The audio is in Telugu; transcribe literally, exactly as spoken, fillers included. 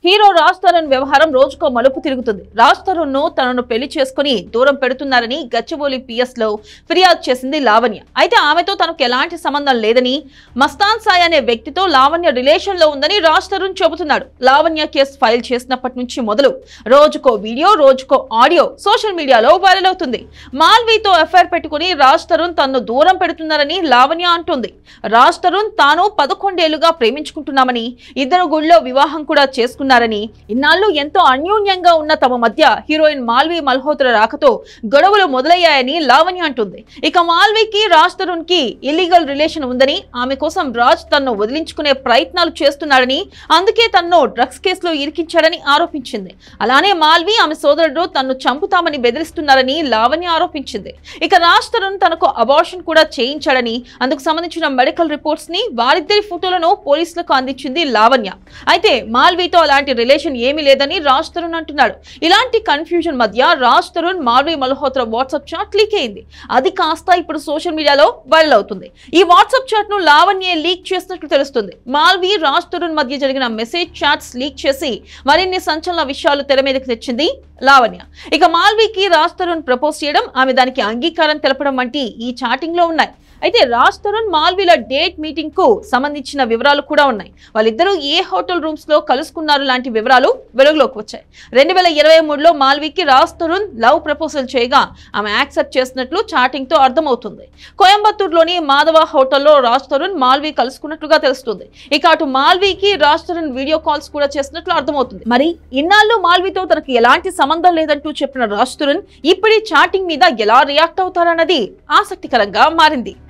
హీరో రాజ్ తరుణ్ వ్యవహారం రోజుకో మలుపు తిరుగుతుంది. రాజ్ తరుణ్ ను తనను పెళ్లి చేసుకుని దూరం పెడుతున్నారని గచ్చిబౌలి పిఎస్ లో ఫిర్యాదు చేసింది లావణ్య. అయితే ఆమెతో తనకు ఎలాంటి సంబంధం లేదని, మస్తాన్ సాయి అనే వ్యక్తితో లావణ్య రిలేషన్ లో ఉందని రాజ్ తరుణ్ చెబుతున్నాడు. లావణ్య కేసు ఫైల్ చేసినప్పటి నుంచి మొదలు రోజుకో వీడియో, రోజుకో ఆడియో సోషల్ మీడియాలో వైరల్ అవుతుంది. మాల్వీతో ఎఫ్ఐఆర్ పెట్టుకుని రాజ్ తరుణ్ తనను దూరం పెడుతున్నారని లావణ్య అంటుంది. రాజ్ తరుణ్ తాను పదకొండేళ్లుగా ప్రేమించుకుంటున్నామని, ఇద్దరు గుళ్ళో వివాహం కూడా చేసుకున్నారని, ఇన్నాళ్ళు ఎంతో అన్యోన్యంగా ఉన్న తమ మధ్య హీరోయిన్ మాల్వీ మల్హోత్రా రాకతో గొడవలు మొదలయ్యాయని లావణ్య అంటుంది. ఇక మాల్వీకి రాజ్ తరుణ్ కి ఇల్లీగల్ రిలేషన్ ఉందని, ఆమె కోసం రాజ్ తనను వదిలించుకునే ప్రయత్నాలు చేస్తున్నాడని, అందుకే తనను డ్రగ్స్ కేసులో ఇరికించాడని ఆరోపించింది. అలానే మాల్వీ ఆమె సోదరుడు తనను చంపుతామని బెదిరిస్తున్నారని లావణ్య ఆరోపించింది. ఇక రాజ్ తరుణ్ తనకు అబార్షన్ కూడా చేయించాడని, అందుకు సంబంధించిన మెడికల్ రిపోర్ట్స్ ని, వారిద్దరి ఫోటోలను పోలీసులకు అందించింది లావణ్య. అయితే మాల్వీతో అలాంటి రిలేషన్ ఏమీ లేదని రాజ్ తరుణ్ అంటున్నాడు. ఇలాంటి కన్ఫ్యూజన్ మధ్య Raj Tarun Malvi Malhotra WhatsApp chat leak అయింది. అది కాస్త ఇప్పుడు సోషల్ మీడియాలో వైరల్ అవుతుంది. ఈ వాట్సాప్ చాట్ ను లావణ్య లీక్ చేసినట్లు తెలుస్తుంది. మాల్వీ రాజ్ తరుణ్ మధ్య జరిగిన మెసేజ్ చాట్స్ లీక్ చేసి మరిన్ని సంచలన విషయాలు తెర మీదకి తెచ్చింది లావణ్య. ఇక మాల్వీకి రాజ్ తరుణ్ ప్రపోజ్ చేయడం, ఆమె దానికి అంగీకారం తెలపడం వంటి ఈ చాటింగ్ లో ఉన్నాయి. అయితే రాజ్ తరుణ్ మాల్వీల డేట్ మీటింగ్ కు సంబంధించిన వివరాలు కూడా ఉన్నాయి. వాళ్ళిద్దరూ ఏ హోటల్ రూమ్స్ లో కలుసుకున్నారు లాంటి వివరాలు వెలుగులోకి వచ్చాయి. రెండు వేల ఇరవై మూడులో మాల్వీకి రాజ్ తరుణ్ లవ్ ప్రపోజల్ చేయగా ఆమె యాక్సెప్ట్ చేసినట్లు చాటింగ్ తో అర్థమవుతుంది. కోయంబత్తూరులోని మాధవ హోటల్లో రాజ్ తరుణ్ మాల్వీ కలుసుకున్నట్లుగా తెలుస్తుంది. ఇక అటు మాల్వీకి రాజ్ తరుణ్ వీడియో కాల్స్ కూడా చేసినట్లు అర్థమవుతుంది. మరి ఇన్నాళ్ళు మాల్వీతో తనకు ఎలాంటి సంబంధం లేదంటూ చెప్పిన రాజ్ తరుణ్ ఇప్పుడు చాటింగ్ మీద ఎలా రియాక్ట్ అవుతారన్నది ఆసక్తికరంగా మారింది.